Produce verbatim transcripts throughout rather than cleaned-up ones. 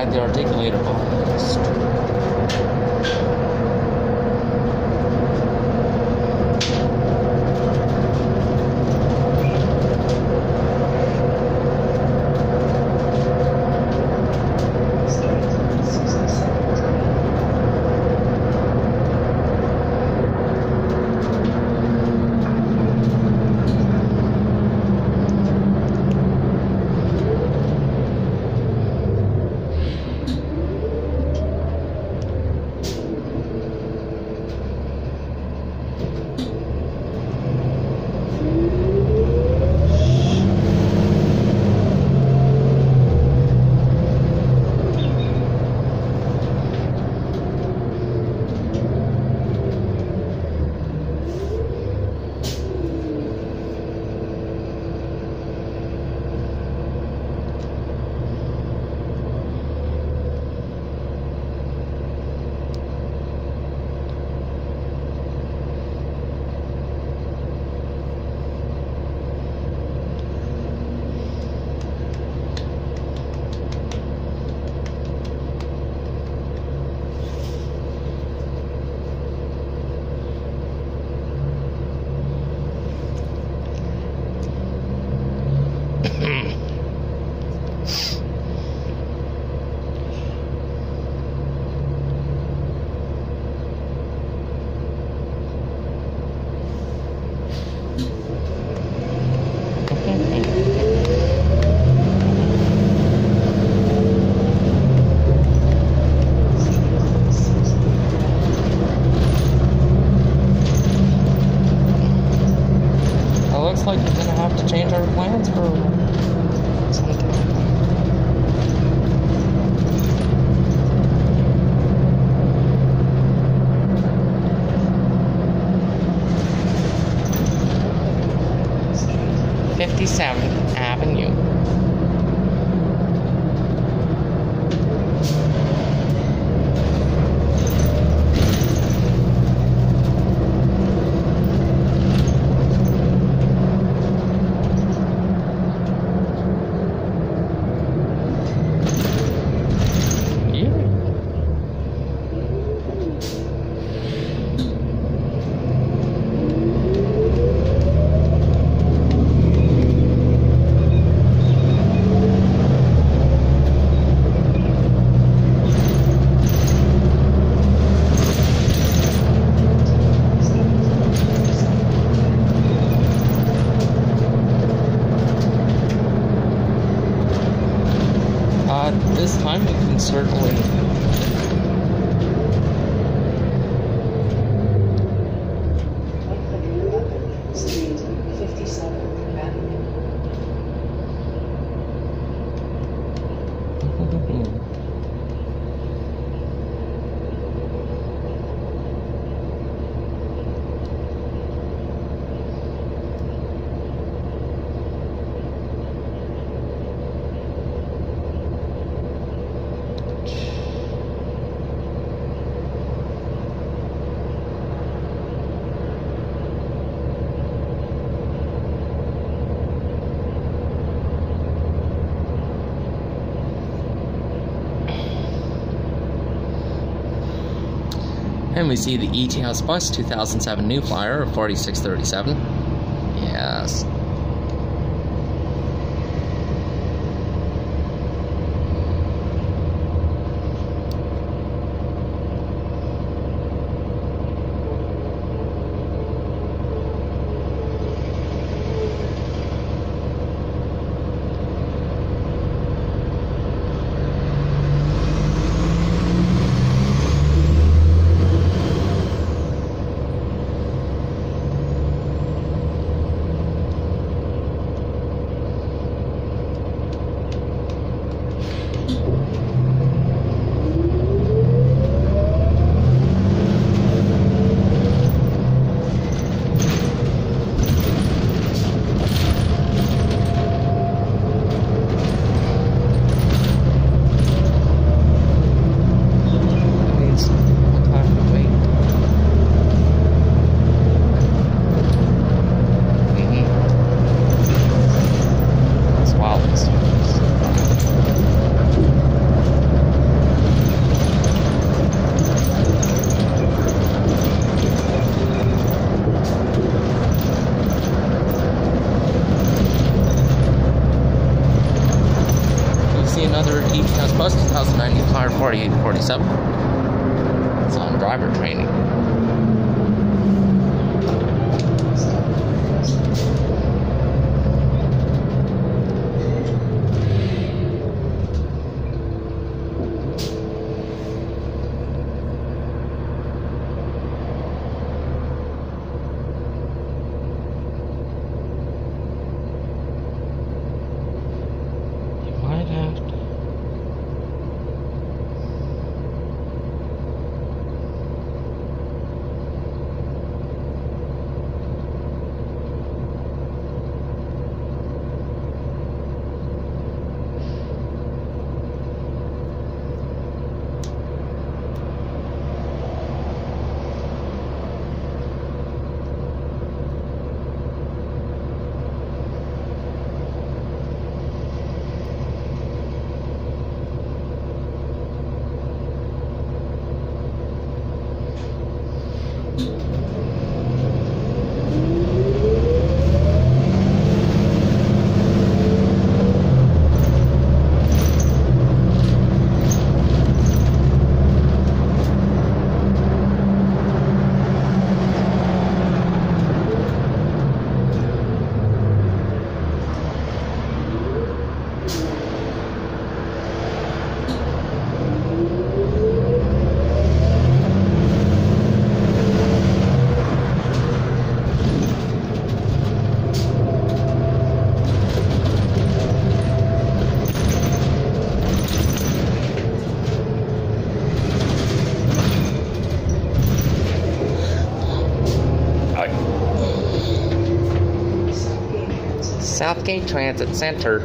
had the articulator boxed. Like we're gonna have to change our plans for some time. fifty-seventh Avenue. This time we can certainly And we see the E T S bus two thousand seven New Flyer of forty-six thirty-seven. Yes. twenty-seven. It's on driver training. Southgate Transit Center.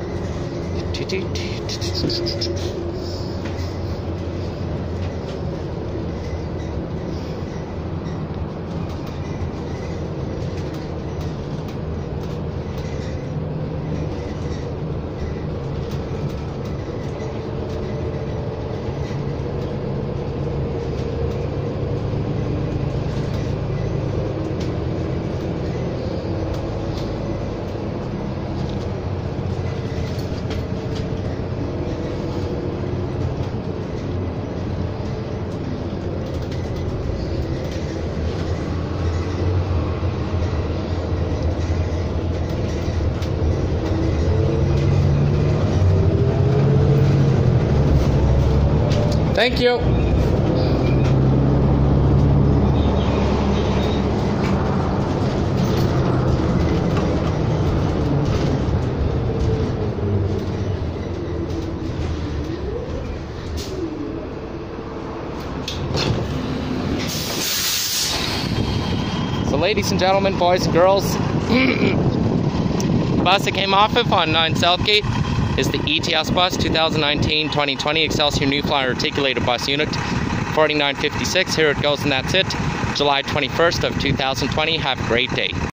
Thank you. So ladies and gentlemen, boys and girls, the bus that came off of on nine Southgate is the E T S bus twenty nineteen twenty twenty Excelsior New Flyer Articulated Bus Unit forty-nine fifty-six. Here it goes, and that's it. July twenty-first of two thousand twenty. Have a great day.